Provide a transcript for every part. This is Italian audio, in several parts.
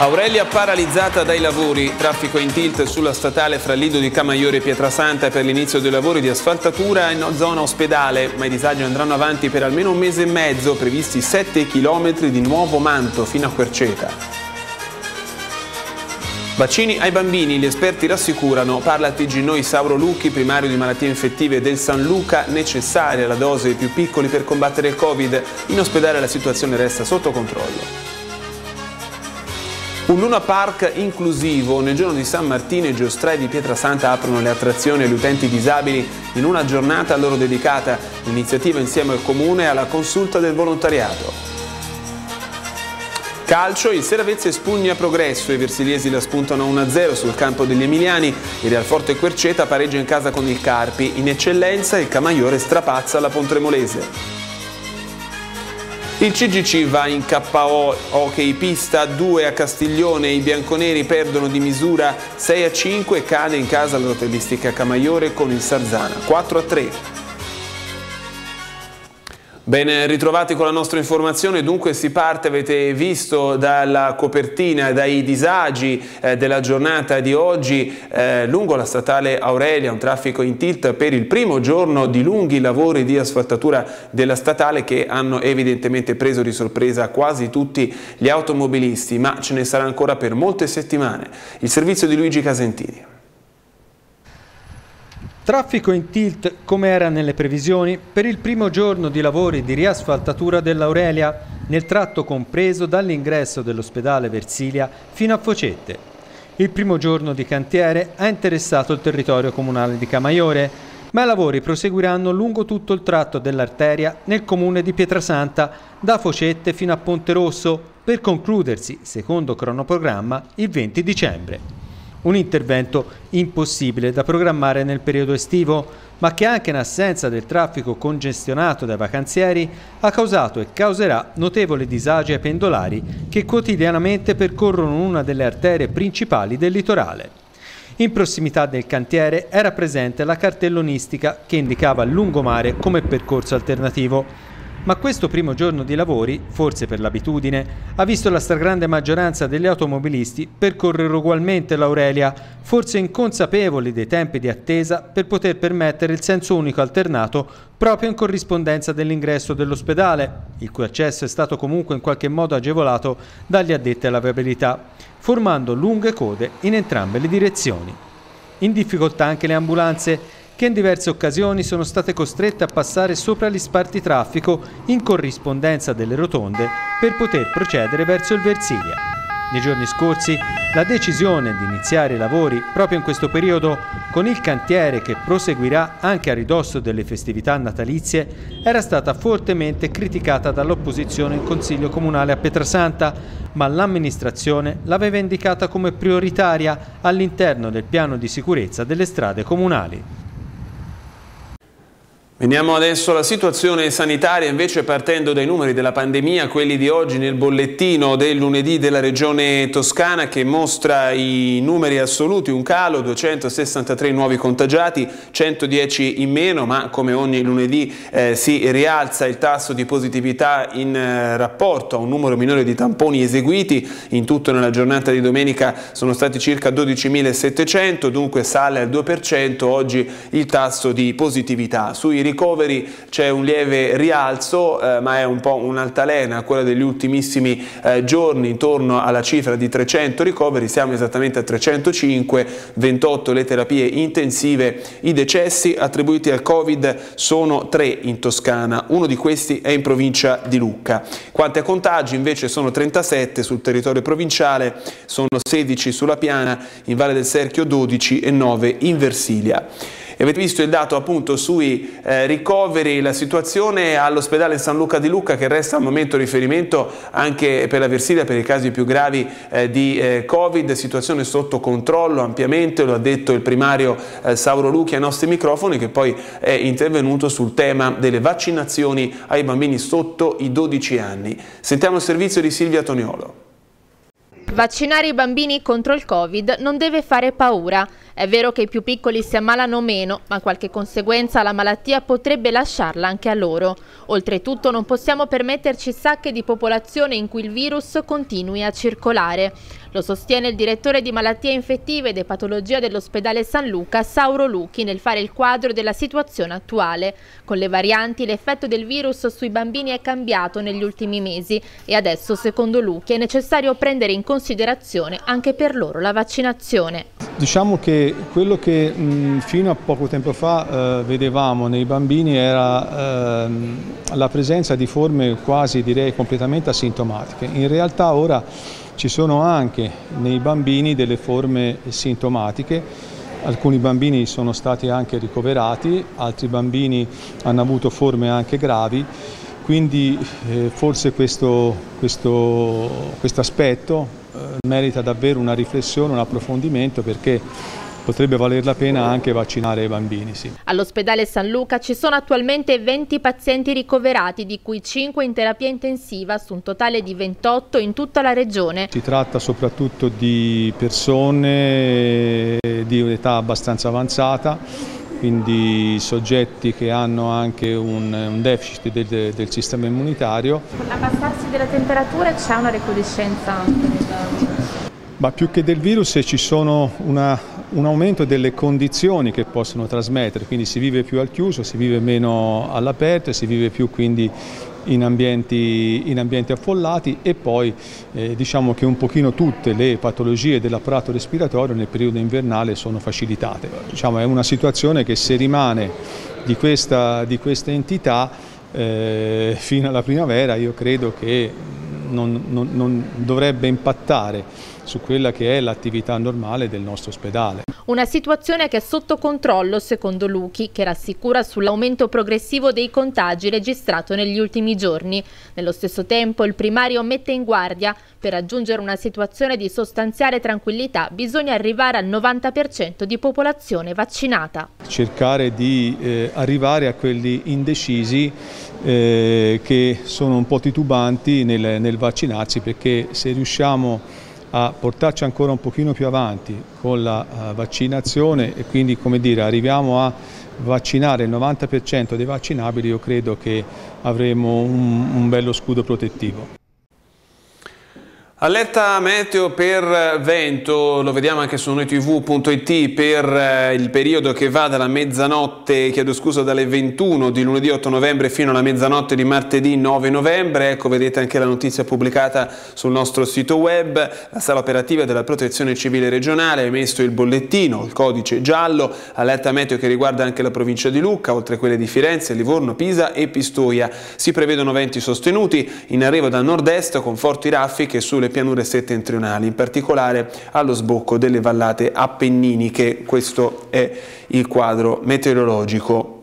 Aurelia paralizzata dai lavori, traffico in tilt sulla statale fra Lido di Camaiore e Pietrasanta per l'inizio dei lavori di asfaltatura in zona ospedale, ma i disagi andranno avanti per almeno un mese e mezzo, previsti 7 km di nuovo manto fino a Querceta. Vaccini ai bambini, gli esperti rassicurano, parla a TG Noi Sauro Lucchi, primario di malattie infettive del San Luca, necessaria la dose ai più piccoli per combattere il Covid, in ospedale la situazione resta sotto controllo. Un Luna Park inclusivo, nel giorno di San Martino i giostrai di Pietrasanta aprono le attrazioni agli utenti disabili in una giornata a loro dedicata, l'iniziativa insieme al Comune e alla consulta del volontariato. Calcio, il Seravezza espugna Progresso, i versiliesi la spuntano 1-0 sul campo degli Emiliani, il Realforte Querceta pareggia in casa con il Carpi, in eccellenza il Camaiore strapazza la Pontremolese. Il CGC va in KO hockey pista 2 a Castiglione, i bianconeri perdono di misura 6-5 e cade in casa la rotellistica Camaiore con il Sarzana 4-3. Ben ritrovati con la nostra informazione, dunque si parte, avete visto dalla copertina, dai disagi della giornata di oggi lungo la statale Aurelia, un traffico in tilt per il primo giorno di lunghi lavori di asfaltatura della statale che hanno evidentemente preso di sorpresa quasi tutti gli automobilisti, ma ce ne sarà ancora per molte settimane. Il servizio di Luigi Casentini. Traffico in tilt come era nelle previsioni per il primo giorno di lavori di riasfaltatura dell'Aurelia nel tratto compreso dall'ingresso dell'ospedale Versilia fino a Focette. Il primo giorno di cantiere ha interessato il territorio comunale di Camaiore, ma i lavori proseguiranno lungo tutto il tratto dell'arteria nel comune di Pietrasanta da Focette fino a Ponte Rosso per concludersi, secondo cronoprogramma, il 20 dicembre. Un intervento impossibile da programmare nel periodo estivo, ma che anche in assenza del traffico congestionato dai vacanzieri ha causato e causerà notevoli disagi ai pendolari che quotidianamente percorrono una delle arterie principali del litorale. In prossimità del cantiere era presente la cartellonistica che indicava il lungomare come percorso alternativo. Ma questo primo giorno di lavori, forse per l'abitudine, ha visto la stragrande maggioranza degli automobilisti percorrere ugualmente l'Aurelia, forse inconsapevoli dei tempi di attesa per poter permettere il senso unico alternato proprio in corrispondenza dell'ingresso dell'ospedale, il cui accesso è stato comunque in qualche modo agevolato dagli addetti alla viabilità, formando lunghe code in entrambe le direzioni. In difficoltà anche le ambulanze, che in diverse occasioni sono state costrette a passare sopra gli spartitraffico in corrispondenza delle rotonde per poter procedere verso il Versilia. Nei giorni scorsi la decisione di iniziare i lavori proprio in questo periodo con il cantiere che proseguirà anche a ridosso delle festività natalizie era stata fortemente criticata dall'opposizione in Consiglio Comunale a Pietrasanta, ma l'amministrazione l'aveva indicata come prioritaria all'interno del piano di sicurezza delle strade comunali. Veniamo adesso alla situazione sanitaria, invece partendo dai numeri della pandemia, quelli di oggi nel bollettino del lunedì della regione Toscana che mostra i numeri assoluti, un calo, 263 nuovi contagiati, 110 in meno, ma come ogni lunedì si rialza il tasso di positività in rapporto a un numero minore di tamponi eseguiti. In tutto nella giornata di domenica sono stati circa 12.700, dunque sale al 2% oggi il tasso di positività. Sui ricoveri c'è un lieve rialzo, ma è un po' un'altalena, quella degli ultimissimi giorni, intorno alla cifra di 300 ricoveri, siamo esattamente a 305, 28 le terapie intensive, i decessi attribuiti al Covid sono 3 in Toscana, uno di questi è in provincia di Lucca. Quanti a contagi invece sono 37 sul territorio provinciale, sono 16 sulla Piana, in Valle del Serchio 12 e 9 in Versilia. E avete visto il dato appunto sui ricoveri, la situazione all'ospedale San Luca di Lucca che resta al momento riferimento anche per la Versilia per i casi più gravi di Covid, situazione sotto controllo ampiamente, lo ha detto il primario Sauro Lucchi ai nostri microfoni, che poi è intervenuto sul tema delle vaccinazioni ai bambini sotto i 12 anni. Sentiamo il servizio di Silvia Toniolo. Vaccinare i bambini contro il Covid non deve fare paura. È vero che i più piccoli si ammalano meno, ma qualche conseguenza la malattia potrebbe lasciarla anche a loro. Oltretutto non possiamo permetterci sacche di popolazione in cui il virus continui a circolare. Lo sostiene il direttore di malattie infettive ed patologia dell'ospedale San Luca, Sauro Lucchi, nel fare il quadro della situazione attuale. Con le varianti l'effetto del virus sui bambini è cambiato negli ultimi mesi e adesso, secondo Lucchi, è necessario prendere in considerazione anche per loro la vaccinazione. Diciamo che quello che fino a poco tempo fa vedevamo nei bambini era la presenza di forme quasi, direi, completamente asintomatiche. In realtà ora ci sono anche nei bambini delle forme sintomatiche, alcuni bambini sono stati anche ricoverati, altri bambini hanno avuto forme anche gravi, quindi forse questo aspetto merita davvero una riflessione, un approfondimento, perché potrebbe valer la pena anche vaccinare i bambini. Sì. All'ospedale San Luca ci sono attualmente 20 pazienti ricoverati, di cui 5 in terapia intensiva, su un totale di 28 in tutta la regione. Si tratta soprattutto di persone di età abbastanza avanzata, quindi soggetti che hanno anche un deficit del sistema immunitario. Con l'abbassarsi della temperatura c'è una recrudescenza anche Ma più che del virus ci sono un aumento delle condizioni che possono trasmettere, quindi si vive più al chiuso, si vive meno all'aperto e si vive più quindi in ambienti affollati, e poi diciamo che un pochino tutte le patologie dell'apparato respiratorio nel periodo invernale sono facilitate. Diciamo, è una situazione che, se rimane di questa entità fino alla primavera, io credo che non dovrebbe impattare su quella che è l'attività normale del nostro ospedale. Una situazione che è sotto controllo, secondo Lucchi, che rassicura sull'aumento progressivo dei contagi registrato negli ultimi giorni. Nello stesso tempo il primario mette in guardia: per raggiungere una situazione di sostanziale tranquillità bisogna arrivare al 90% di popolazione vaccinata. Cercare di arrivare a quelli indecisi che sono un po' titubanti nel vaccinarsi, perché se riusciamo a portarci ancora un pochino più avanti con la vaccinazione e quindi, come dire, arriviamo a vaccinare il 90% dei vaccinabili, io credo che avremo un bello scudo protettivo. Allerta meteo per vento, lo vediamo anche su noitv.it, per il periodo che va dalla mezzanotte, dalle 21 di lunedì 8 novembre fino alla mezzanotte di martedì 9 novembre. Ecco, vedete anche la notizia pubblicata sul nostro sito web. La sala operativa della Protezione Civile regionale ha emesso il bollettino, il codice giallo, allerta meteo che riguarda anche la provincia di Lucca, oltre a quelle di Firenze, Livorno, Pisa e Pistoia. Si prevedono venti sostenuti in arrivo da nord-est con forti raffiche sulle pianure settentrionali, in particolare allo sbocco delle vallate appenniniche. Questo è il quadro meteorologico.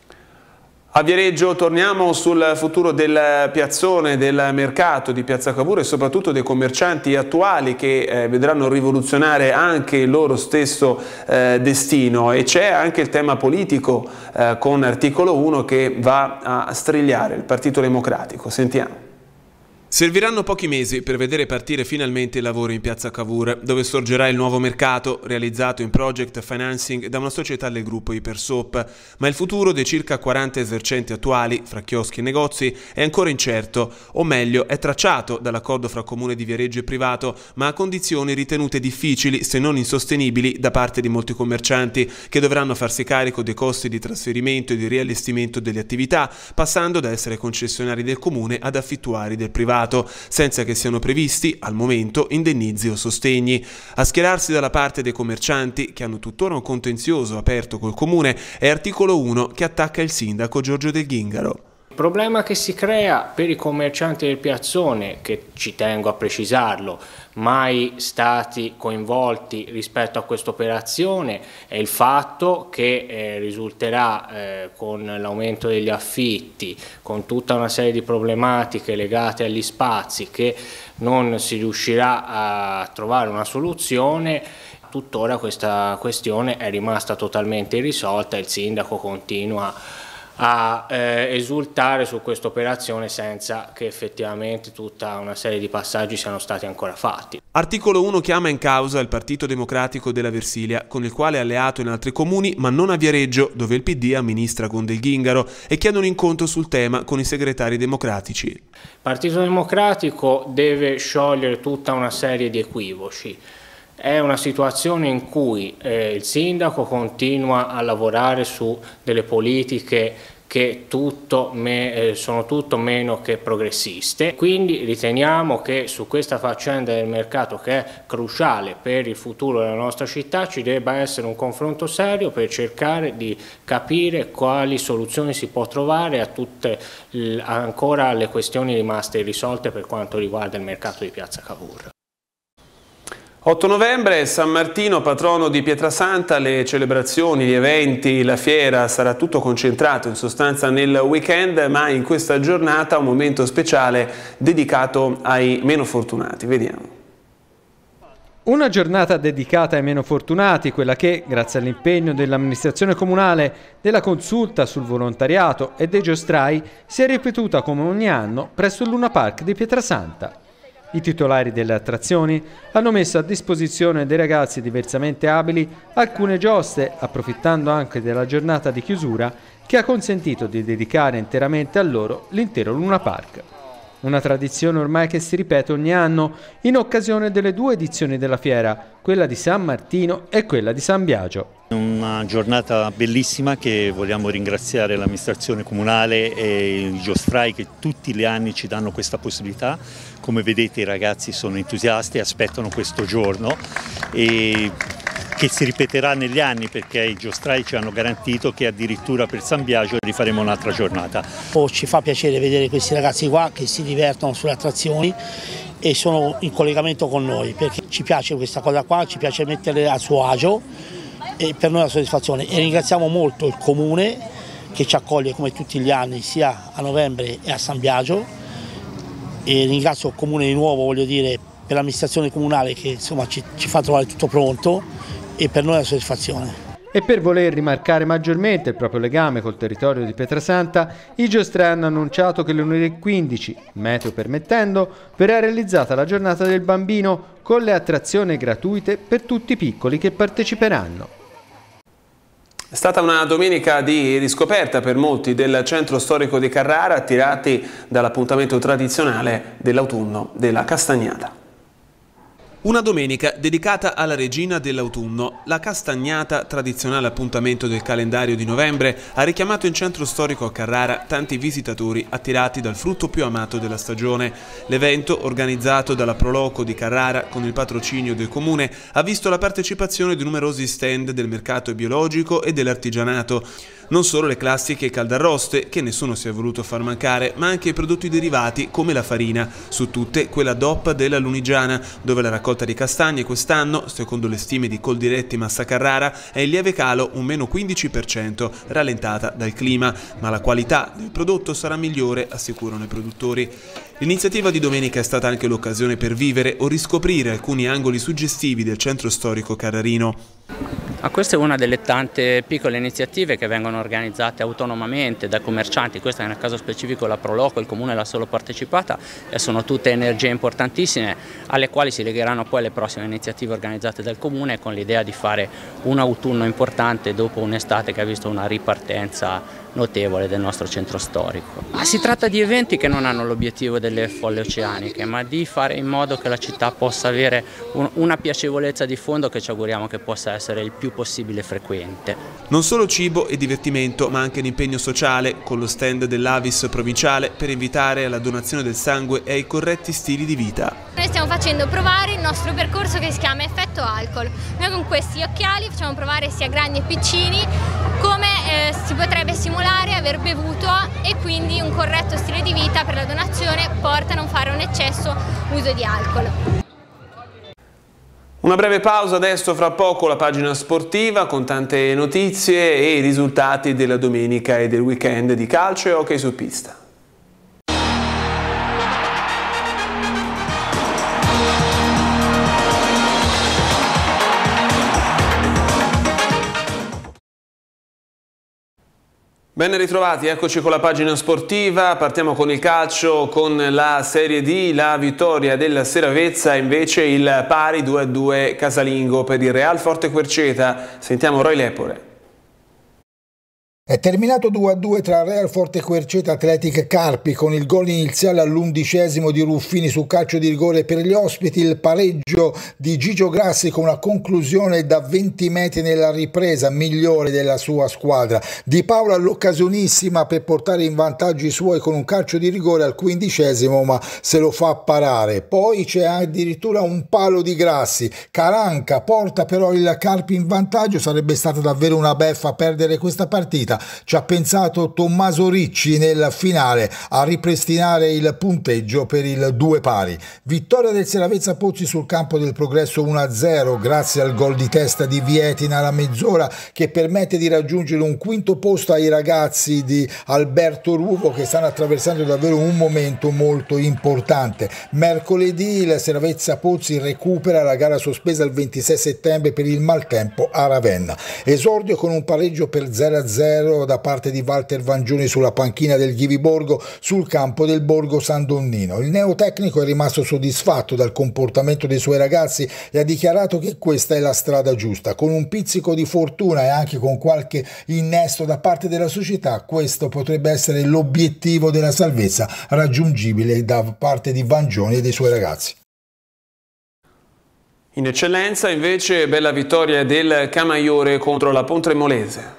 A Viareggio torniamo sul futuro del piazzone, del mercato di Piazza Cavour e soprattutto dei commercianti attuali che vedranno rivoluzionare anche il loro stesso destino, e c'è anche il tema politico con Articolo 1 che va a strigliare il Partito Democratico. Sentiamo. Serviranno pochi mesi per vedere partire finalmente i lavori in Piazza Cavour, dove sorgerà il nuovo mercato, realizzato in project financing da una società del gruppo Ipersoap, ma il futuro dei circa 40 esercenti attuali, fra chioschi e negozi, è ancora incerto, o meglio è tracciato dall'accordo fra Comune di Viareggio e privato, ma a condizioni ritenute difficili, se non insostenibili, da parte di molti commercianti, che dovranno farsi carico dei costi di trasferimento e di riallestimento delle attività, passando da essere concessionari del Comune ad affittuari del privato, senza che siano previsti, al momento, indennizi o sostegni. A schierarsi dalla parte dei commercianti, che hanno tuttora un contenzioso aperto col Comune, è Articolo 1 che attacca il sindaco Giorgio Del Ghingaro. Il problema che si crea per i commercianti del piazzone, che ci tengo a precisarlo, mai stati coinvolti rispetto a questa operazione, è il fatto che risulterà con l'aumento degli affitti, con tutta una serie di problematiche legate agli spazi, che non si riuscirà a trovare una soluzione. Tuttora questa questione è rimasta totalmente irrisolta e il sindaco continua a esultare su questa operazione senza che effettivamente tutta una serie di passaggi siano stati ancora fatti. Articolo 1 chiama in causa il Partito Democratico della Versilia, con il quale è alleato in altri comuni, ma non a Viareggio, dove il PD amministra con Del Ghingaro, e chiede un incontro sul tema con i segretari democratici. Il Partito Democratico deve sciogliere tutta una serie di equivoci. È una situazione in cui il sindaco continua a lavorare su delle politiche che sono tutto meno che progressiste, quindi riteniamo che su questa faccenda del mercato, che è cruciale per il futuro della nostra città, ci debba essere un confronto serio per cercare di capire quali soluzioni si può trovare a tutte ancora le questioni rimaste irrisolte per quanto riguarda il mercato di Piazza Cavour. 8 novembre, San Martino, patrono di Pietrasanta, le celebrazioni, gli eventi, la fiera, sarà tutto concentrato in sostanza nel weekend, ma in questa giornata un momento speciale dedicato ai meno fortunati. Vediamo. Una giornata dedicata ai meno fortunati, quella che, grazie all'impegno dell'amministrazione comunale, della consulta sul volontariato e dei giostrai, si è ripetuta come ogni anno presso il Luna Park di Pietrasanta. I titolari delle attrazioni hanno messo a disposizione dei ragazzi diversamente abili alcune giostre, approfittando anche della giornata di chiusura che ha consentito di dedicare interamente a loro l'intero Luna Park. Una tradizione ormai che si ripete ogni anno in occasione delle 2 edizioni della fiera, quella di San Martino e quella di San Biagio. Una giornata bellissima che vogliamo ringraziare l'amministrazione comunale e i giostrai che tutti gli anni ci danno questa possibilità. Come vedete i ragazzi sono entusiasti, aspettano questo giorno e che si ripeterà negli anni, perché i giostrai ci hanno garantito che addirittura per San Biagio rifaremo un'altra giornata. Ci fa piacere vedere questi ragazzi qua che si divertono sulle attrazioni e sono in collegamento con noi, perché ci piace questa cosa qua, ci piace metterle a suo agio e per noi è una soddisfazione. E ringraziamo molto il Comune che ci accoglie come tutti gli anni sia a novembre e a San Biagio, e ringrazio il Comune di nuovo, voglio dire, per l'amministrazione comunale che insomma ci fa trovare tutto pronto, e per noi è una soddisfazione. E per voler rimarcare maggiormente il proprio legame col territorio di Pietrasanta, i giostrai hanno annunciato che lunedì 15, meteo permettendo, verrà realizzata la giornata del bambino con le attrazioni gratuite per tutti i piccoli che parteciperanno. È stata una domenica di riscoperta per molti del centro storico di Carrara, attirati dall'appuntamento tradizionale dell'autunno della Castagnata. Una domenica dedicata alla regina dell'autunno. La Castagnata, tradizionale appuntamento del calendario di novembre, ha richiamato in centro storico a Carrara tanti visitatori attirati dal frutto più amato della stagione. L'evento, organizzato dalla Proloco di Carrara con il patrocinio del comune, ha visto la partecipazione di numerosi stand del mercato biologico e dell'artigianato. Non solo le classiche caldarroste, che nessuno si è voluto far mancare, ma anche i prodotti derivati come la farina, su tutte quella DOP della Lunigiana, dove la raccolta di castagne quest'anno, secondo le stime di Coldiretti Massa Carrara, è in lieve calo, un meno 15%, rallentata dal clima, ma la qualità del prodotto sarà migliore, assicurano i produttori. L'iniziativa di domenica è stata anche l'occasione per vivere o riscoprire alcuni angoli suggestivi del centro storico carrarino. Questa è una delle tante piccole iniziative che vengono organizzate autonomamente da commercianti. Questa nel caso specifico la Proloco, il comune l'ha solo partecipata, e sono tutte energie importantissime alle quali si legheranno poi le prossime iniziative organizzate dal comune, con l'idea di fare un autunno importante dopo un'estate che ha visto una ripartenza notevole del nostro centro storico. Si tratta di eventi che non hanno l'obiettivo delle folle oceaniche, ma di fare in modo che la città possa avere una piacevolezza di fondo che ci auguriamo che possa essere il più possibile frequente. Non solo cibo e divertimento, ma anche l'impegno sociale, con lo stand dell'Avis provinciale per invitare alla donazione del sangue e ai corretti stili di vita. Noi stiamo facendo provare il nostro percorso che si chiama Effetto Alcol. Noi con questi occhiali facciamo provare sia grandi e piccini come si potrebbe simulare aver bevuto, e quindi un corretto stile di vita per la donazione porta a non fare un eccesso uso di alcol. Una breve pausa adesso, fra poco la pagina sportiva con tante notizie e i risultati della domenica e del weekend di calcio e hockey su pista. Ben ritrovati, eccoci con la pagina sportiva, partiamo con il calcio, con la Serie D, la vittoria della Seravezza, invece il pari 2-2 casalingo per il Real Forte Querceta. Sentiamo Roy Lepore. È terminato 2-2 tra Real Forte Querceta e Athletic Carpi, con il gol iniziale all'11° di Ruffini su calcio di rigore per gli ospiti, il pareggio di Gigio Grassi con una conclusione da 20 metri nella ripresa migliore della sua squadra. Di Paola l'occasionissima per portare in vantaggio i suoi con un calcio di rigore al 15°, ma se lo fa parare. Poi c'è addirittura un palo di Grassi. Caranca porta però il Carpi in vantaggio, sarebbe stata davvero una beffa perdere questa partita. Ci ha pensato Tommaso Ricci nel finale a ripristinare il punteggio per il 2 pari. Vittoria del Seravezza Pozzi sul campo del Progresso 1-0 grazie al gol di testa di Vietina alla mezz'ora, che permette di raggiungere un quinto posto ai ragazzi di Alberto Ruvo, che stanno attraversando davvero un momento molto importante. Mercoledì il Seravezza Pozzi recupera la gara sospesa il 26 settembre per il maltempo a Ravenna. Esordio con un pareggio per 0-0 da parte di Walter Vangioni sulla panchina del Ghiviborgo sul campo del Borgo San Donnino. Il neotecnico è rimasto soddisfatto dal comportamento dei suoi ragazzi e ha dichiarato che questa è la strada giusta. Con un pizzico di fortuna e anche con qualche innesto da parte della società, questo potrebbe essere l'obiettivo della salvezza raggiungibile da parte di Vangioni e dei suoi ragazzi. In eccellenza invece bella vittoria del Camaiore contro la Pontremolese.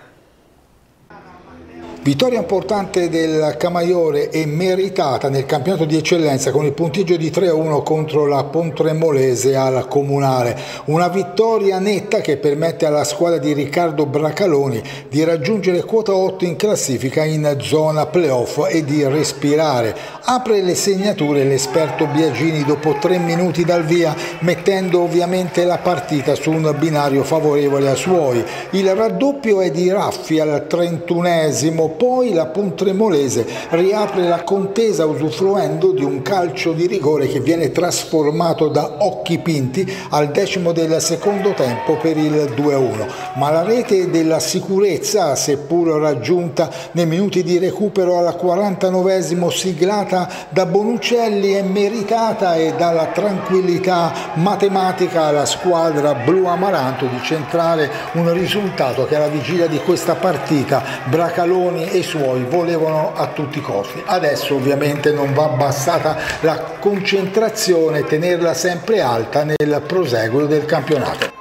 Vittoria importante del Camaiore e meritata nel campionato di eccellenza con il punteggio di 3-1 contro la Pontremolese al Comunale. Una vittoria netta che permette alla squadra di Riccardo Bracaloni di raggiungere quota 8 in classifica in zona playoff e di respirare. Apre le segnature l'esperto Biagini dopo 3 minuti dal via, mettendo ovviamente la partita su un binario favorevole ai suoi. Il raddoppio è di Raffi al 31°. Poi la Pontremolese riapre la contesa usufruendo di un calcio di rigore che viene trasformato da Occhi Pinti al 10° del secondo tempo per il 2-1. Ma la rete della sicurezza, seppur raggiunta nei minuti di recupero al 49°, siglata da Bonuccelli, è meritata e dà la tranquillità matematica alla squadra blu amaranto di centrare un risultato che alla vigilia di questa partita Bracaloni e suoi volevano a tutti i costi. Adesso ovviamente non va abbassata la concentrazione, tenerla sempre alta nel proseguo del campionato.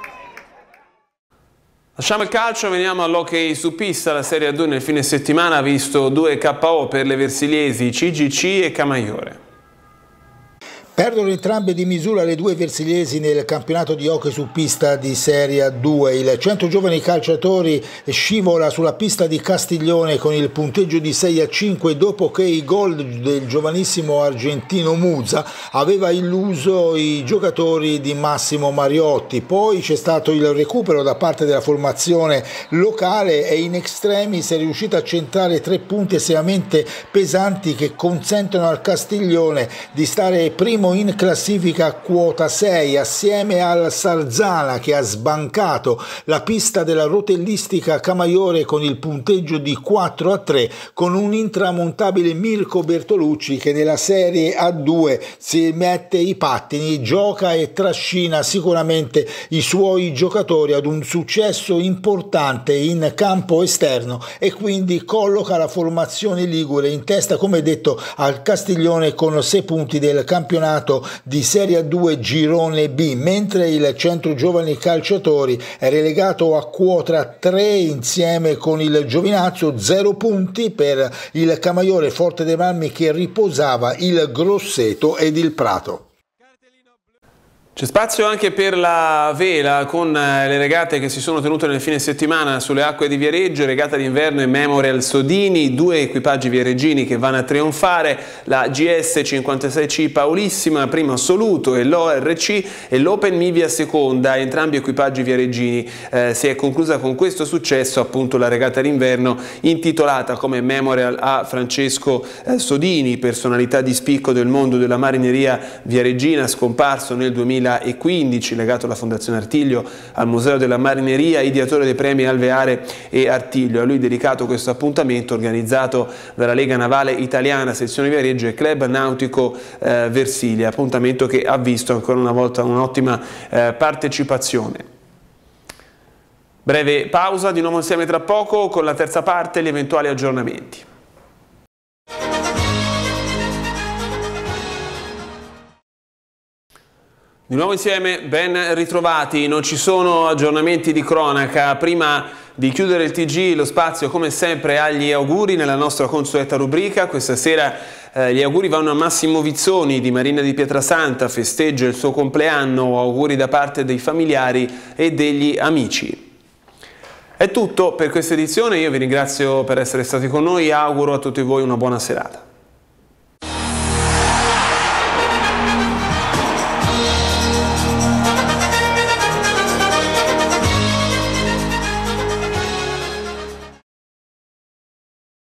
Lasciamo il calcio, veniamo all'hockey su pista. La Serie A2 nel fine settimana ha visto 2 KO per le versiliesi CGC e Camaiore. Perdono entrambe di misura le due versiliesi nel campionato di hockey su pista di Serie A2. Il Centro Giovani Calciatori scivola sulla pista di Castiglione con il punteggio di 6-5 dopo che i gol del giovanissimo argentino Musa aveva illuso i giocatori di Massimo Mariotti. Poi c'è stato il recupero da parte della formazione locale e in extremis è riuscita a centrare 3 punti estremamente pesanti che consentono al Castiglione di stare primo in classifica a quota 6 assieme al Sarzana, che ha sbancato la pista della rotellistica Camaiore con il punteggio di 4-3, con un intramontabile Mirko Bertolucci che nella Serie A2 si mette i pattini, gioca e trascina sicuramente i suoi giocatori ad un successo importante in campo esterno e quindi colloca la formazione ligure in testa, come detto, al Castiglione con 6 punti del campionato di Serie A2 Girone B, mentre il Centro Giovani Calciatori è relegato a quota 3 insieme con il Giovinazzo, 0 punti per il Camaiore Forte dei Marmi che riposava il Grosseto ed il Prato. C'è spazio anche per la vela con le regate che si sono tenute nel fine settimana sulle acque di Viareggio, regata d'inverno in Memorial Sodini, 2 equipaggi viareggini che vanno a trionfare, la GS56C Paulissima, primo assoluto, e l'ORC e l'Open Mivia seconda, entrambi equipaggi viareggini. Si è conclusa con questo successo appunto la regata d'inverno intitolata come Memorial a Francesco Sodini, personalità di spicco del mondo della marineria viareggina, scomparso nel 2000 2015, legato alla Fondazione Artiglio, al Museo della Marineria, ideatore dei premi Alveare e Artiglio. A lui dedicato questo appuntamento organizzato dalla Lega Navale Italiana, sezione Viareggio e Club Nautico Versilia, appuntamento che ha visto ancora una volta un'ottima partecipazione. Breve pausa, di nuovo insieme tra poco con la terza parte e gli eventuali aggiornamenti. Di nuovo insieme, ben ritrovati, non ci sono aggiornamenti di cronaca. Prima di chiudere il TG, lo spazio come sempre agli auguri nella nostra consueta rubrica. Questa sera gli auguri vanno a Massimo Vizzoni di Marina di Pietrasanta, festeggia il suo compleanno, auguri da parte dei familiari e degli amici. È tutto per questa edizione, io vi ringrazio per essere stati con noi e auguro a tutti voi una buona serata.